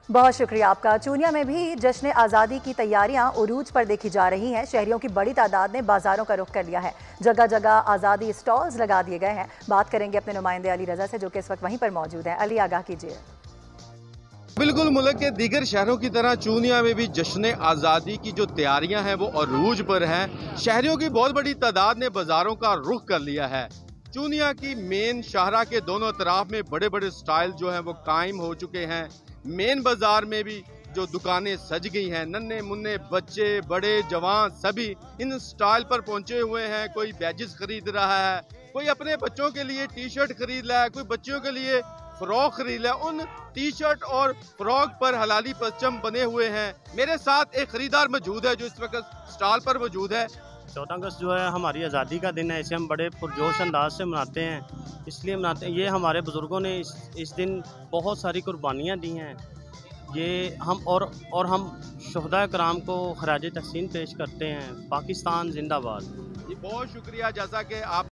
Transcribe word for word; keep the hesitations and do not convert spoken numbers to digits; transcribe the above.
बहुत शुक्रिया आपका। चूनिया में भी जश्न आज़ादी की तैयारियां उरूज पर देखी जा रही हैं। शहरियों की बड़ी तादाद ने बाजारों का रुख कर लिया है। जगह जगह आज़ादी स्टॉल्स लगा दिए गए हैं। बात करेंगे अपने नुमाइंदे अली रजा से, जो कि इस वक्त वहीं पर मौजूद हैं। अली, आगाह कीजिए। बिल्कुल, मुल्क के दीगर शहरों की तरह चूनिया में भी जश्न आज़ादी की जो तैयारियां हैं वो अरूज पर हैं। शहरियों की बहुत बड़ी तादाद ने बाजारों का रुख कर लिया है। चूनिया की मेन शाहरा के दोनों तरफ में बड़े बड़े स्टाइल जो हैं वो कायम हो चुके हैं। मेन बाजार में भी जो दुकानें सज गई हैं, नन्हे मुन्ने बच्चे बड़े जवान सभी इन स्टाइल पर पहुंचे हुए हैं। कोई बैजेस खरीद रहा है, कोई अपने बच्चों के लिए टी शर्ट खरीद रहा है, कोई बच्चों के लिए फ्रॉक खरीद रहा है। उन टी शर्ट और फ्रॉक पर हलाली परचम बने हुए हैं। मेरे साथ एक खरीदार मौजूद है जो इस वक्त स्टॉल पर मौजूद है। चौदह अगस्त जो है हमारी आज़ादी का दिन है। इसे हम बड़े पुरजोश अंदाज से मनाते हैं। इसलिए मनाते हैं, ये हमारे बुज़ुर्गों ने इस, इस दिन बहुत सारी कुर्बानियाँ दी हैं। ये हम और और हम शुहदा कराम को खराज तहसीन पेश करते हैं। पाकिस्तान जिंदाबाद। जी बहुत शुक्रिया। जैसा कि आप